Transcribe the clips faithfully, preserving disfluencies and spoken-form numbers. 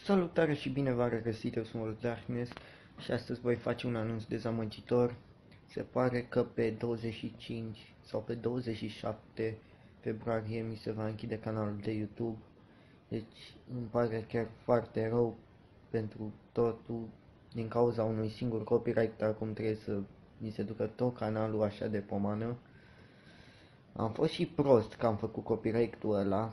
Salutare și bine v-am regăsit, eu sunt Wolf Darkness și astăzi voi face un anunț dezamăgitor. Se pare că pe douăzeci și cinci sau pe douăzeci și șapte februarie mi se va închide canalul de YouTube. Deci îmi pare chiar foarte rău pentru totul din cauza unui singur copyright, acum trebuie să mi se ducă tot canalul așa de pomană. Am fost și prost că am făcut copyright-ul ăla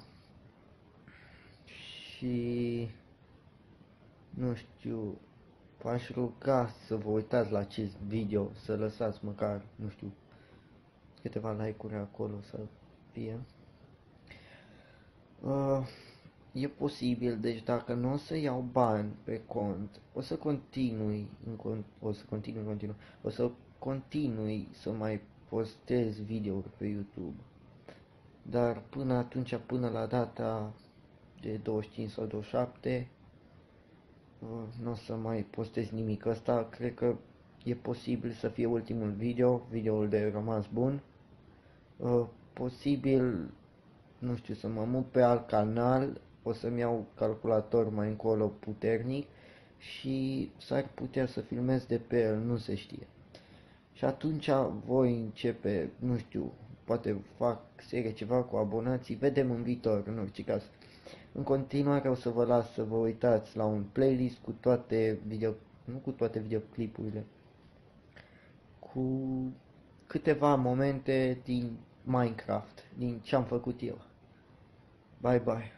și nu știu, v-aș ruga să vă uitați la acest video, să lăsați măcar, nu știu, câteva like-uri acolo să fie. Uh, e posibil, deci dacă nu o să iau bani pe cont, o să continui, în con o să continui, continuu, o să continui să mai postez videouri pe YouTube. Dar până atunci, până la data de douăzeci și cinci sau douăzeci și șapte, nu o să mai postez nimic. Asta cred că e posibil să fie ultimul video, videoul de rămas bun. Uh, posibil, nu știu, să mă mut pe alt canal, o să-mi iau calculator mai încolo puternic și s-ar putea să filmez de pe el, nu se știe. Și atunci voi începe, nu știu, poate fac serie ceva cu abonații, vedem în viitor, în orice caz. În continuare o să vă las să vă uitați la un playlist cu toate video, nu cu toate videoclipurile, cu câteva momente din Minecraft, din ce am făcut eu. Bye bye.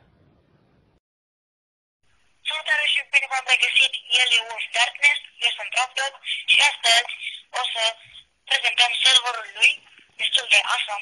Salutare și bine v-am regăsit, el e Wolf Darkness, eu sunt Dropdog și astăzi o să prezentăm serverul lui, destul de awesome.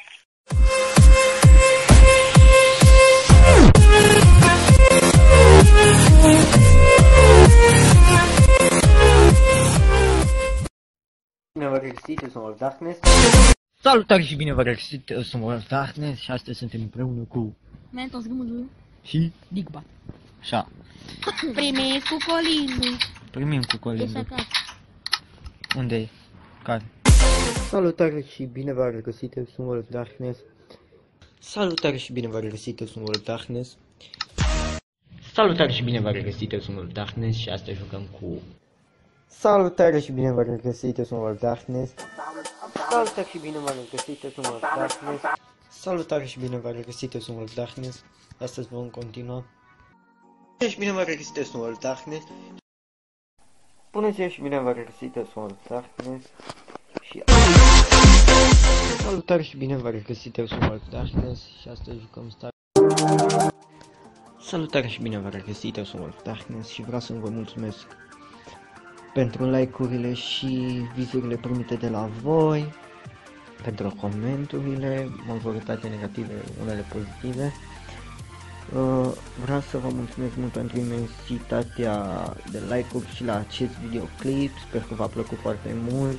Bine v-am regăsit, eu sunt Wolf Darkness. Salutare și bine v-am regăsit, eu sunt Wolf Darkness și astăzi suntem împreună cu Mentos Gâmâzul și Digba. așa. Primim cu colindu. Primim cu colindu. Este acasă. Unde e? Care? Salutare și bine v-am regăsit, eu sunt Wolf Darkness. Salutare și bine v-am regăsit, eu sunt Wolf Darkness. Salutare și bine v-am regăsit, eu sunt Wolf Darkness și astăzi jucăm cu... Salutare și bine v-am regăsit, eu sunt Wolf Darkness. Salutare și bine v-am regăsit, eu sunt Wolf Darkness. Salutare și bine v-am regăsit, eu sunt Wolf Darkness. Astăzi vom continua. Salutare și bine v-am regăsit, eu sunt Wolf Darkness. Bună ziua și bine v-am regăsit, eu sunt Wolf Darkness. Și... Salutare și bine v-am regăsit, eu sunt Wolf Darkness și astăzi jucăm Star. Salutare și bine v-am regăsit, eu sunt Wolf Darkness și vreau să vă mulțumesc pentru like-urile și vizurile primite de la voi, pentru comenturile, majoritatea negative, unele pozitive. Uh, vreau să vă mulțumesc mult pentru imensitatea de like-uri și la acest videoclip, sper că v-a plăcut foarte mult.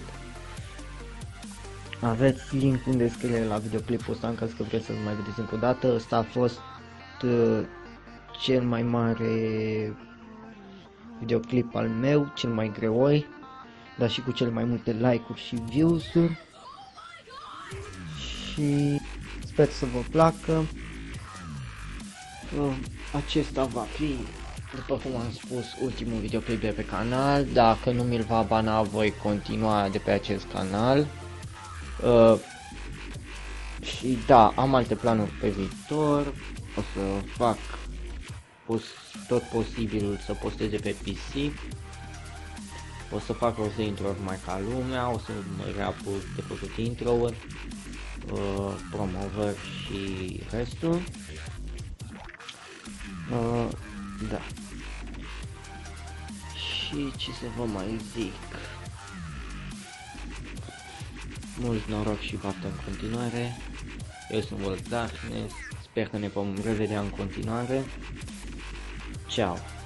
Aveți link în descriere la videoclipul ăsta în caz că vreți să-l mai vedeți încă o dată. Ăsta a fost uh, cel mai mare videoclip al meu, cel mai greoi, dar și cu cel mai multe like-uri și views-uri. Și sper să vă placă. Uh, acesta va fi, după cum am spus, ultimul videoclip de pe canal. Dacă nu mi-l va bana, voi continua de pe acest canal. Uh, și da, am alte planuri pe viitor. O să fac pos tot posibilul să postez de pe P C. O să fac rost de intro-uri mai ca lumea, o să mă reapuc de făcut intro-uri, uh, promovări și restul. Uh, da. Și ce să vă mai zic? Mult noroc și baftă în continuare. Eu sunt Wolf Darkness. Sper că ne vom revedea în continuare. Ciao.